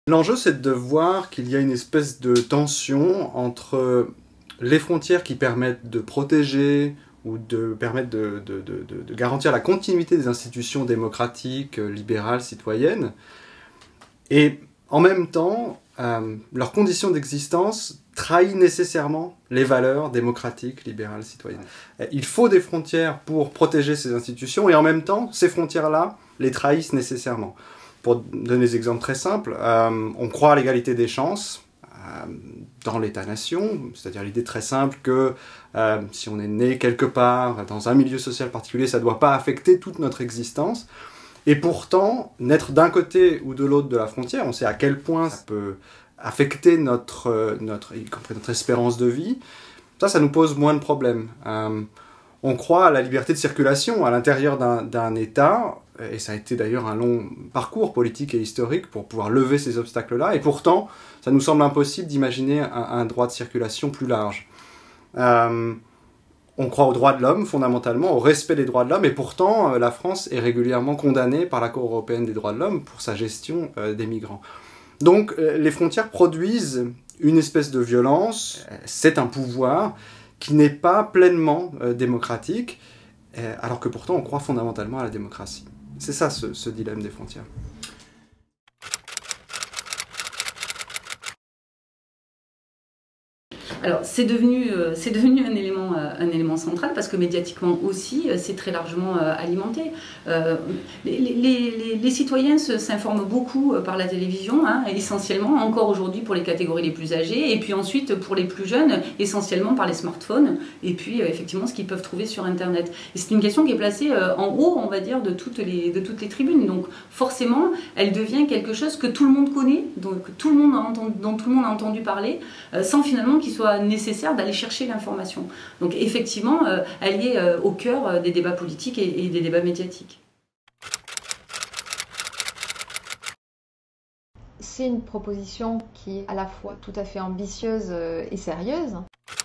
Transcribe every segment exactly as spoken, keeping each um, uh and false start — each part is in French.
L'enjeu, c'est de voir qu'il y a une espèce de tension entre les frontières qui permettent de protéger ou de permettre de, de, de, de, de garantir la continuité des institutions démocratiques, libérales, citoyennes, et en même temps, euh, leur condition d'existence trahit nécessairement les valeurs démocratiques, libérales, citoyennes. Il faut des frontières pour protéger ces institutions, et en même temps, ces frontières-là les trahissent nécessairement. Pour donner des exemples très simples, euh, on croit à l'égalité des chances euh, dans l'État-nation, c'est-à-dire l'idée très simple que euh, si on est né quelque part, dans un milieu social particulier, ça ne doit pas affecter toute notre existence. Et pourtant, naître d'un côté ou de l'autre de la frontière, on sait à quel point ça peut affecter notre, notre, y compris notre espérance de vie, ça, ça nous pose moins de problèmes. Euh, on croit à la liberté de circulation à l'intérieur d'un État, et ça a été d'ailleurs un long parcours politique et historique pour pouvoir lever ces obstacles-là, et pourtant, ça nous semble impossible d'imaginer un, un droit de circulation plus large. Euh, on croit aux droits de l'homme, fondamentalement, au respect des droits de l'homme, et pourtant, la France est régulièrement condamnée par la Cour européenne des droits de l'homme pour sa gestion euh, des migrants. Donc, euh, les frontières produisent une espèce de violence, c'est un pouvoir qui n'est pas pleinement euh, démocratique, euh, alors que pourtant on croit fondamentalement à la démocratie. C'est ça ce, ce dilemme des frontières. Alors c'est devenu, euh, c'est devenu un élément, euh, un élément central parce que médiatiquement aussi, euh, c'est très largement euh, alimenté. Euh, les, les, les, les citoyens s'informent beaucoup euh, par la télévision, hein, essentiellement, encore aujourd'hui pour les catégories les plus âgées, et puis ensuite pour les plus jeunes, essentiellement par les smartphones, et puis euh, effectivement ce qu'ils peuvent trouver sur Internet. Et c'est une question qui est placée euh, en haut, on va dire, de toutes, les, de toutes les tribunes. Donc forcément, elle devient quelque chose que tout le monde connaît, donc, tout le monde a entendu, dont tout le monde a entendu parler, euh, sans finalement qu'il soit nécessaire d'aller chercher l'information. Donc effectivement, euh, elle est euh, au cœur euh, des débats politiques et, et des débats médiatiques. C'est une proposition qui est à la fois tout à fait ambitieuse et sérieuse.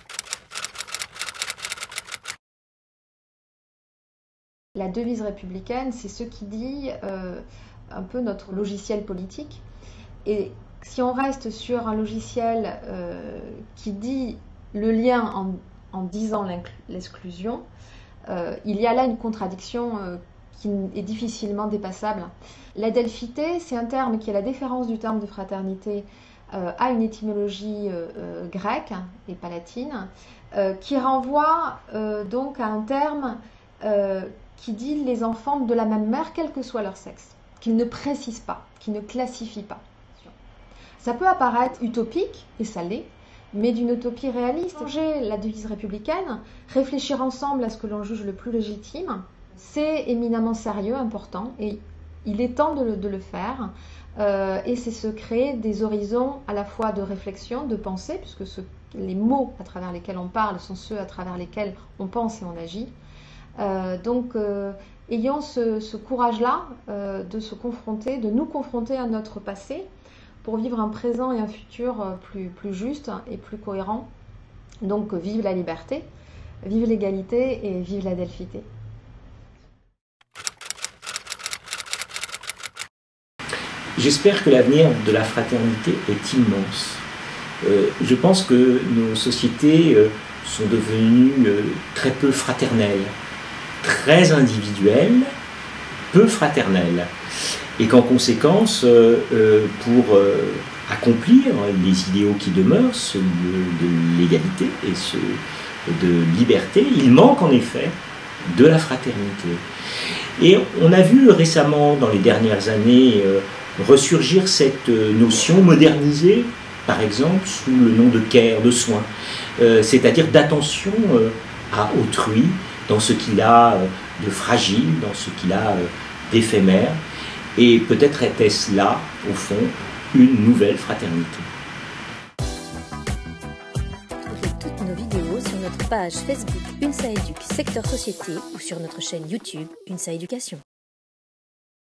La devise républicaine, c'est ce qui dit euh, un peu notre logiciel politique. Et si on reste sur un logiciel euh, qui dit le lien en, en disant l'exclusion, euh, il y a là une contradiction euh, qui est difficilement dépassable. L'adelphité, c'est un terme qui est la différence du terme de fraternité euh, à une étymologie euh, grecque et pas latine, euh, qui renvoie euh, donc à un terme euh, qui dit les enfants de la même mère, quel que soit leur sexe, qui ne précise pas, qui ne classifie pas. Ça peut apparaître utopique, et ça l'est, mais d'une utopie réaliste. Changer la devise républicaine, réfléchir ensemble à ce que l'on juge le plus légitime, c'est éminemment sérieux, important, et il est temps de le, de le faire. Euh, et c'est se créer des horizons à la fois de réflexion, de pensée, puisque ce, les mots à travers lesquels on parle sont ceux à travers lesquels on pense et on agit. Euh, donc, euh, ayons ce, ce courage-là euh, de se confronter, de nous confronter à notre passé, pour vivre un présent et un futur plus, plus juste et plus cohérent. Donc vive la liberté, vive l'égalité et vive l'adelphité. J'espère que l'avenir de la fraternité est immense. Euh, je pense que nos sociétés euh, sont devenues euh, très peu fraternelles, très individuelles, peu fraternelles. Et qu'en conséquence, euh, euh, pour euh, accomplir les idéaux qui demeurent, ceux de, de l'égalité et ceux de liberté, il manque en effet de la fraternité. Et on a vu récemment, dans les dernières années, euh, ressurgir cette notion modernisée, par exemple, sous le nom de care, de soin, euh, c'est-à-dire d'attention euh, à autrui, dans ce qu'il a de fragile, dans ce qu'il a d'éphémère. Et peut-être était-ce là, au fond, une nouvelle fraternité. Retrouvez toutes nos vidéos sur notre page Facebook UNSA Éduc Secteur Société ou sur notre chaîne YouTube UNSA Éducation.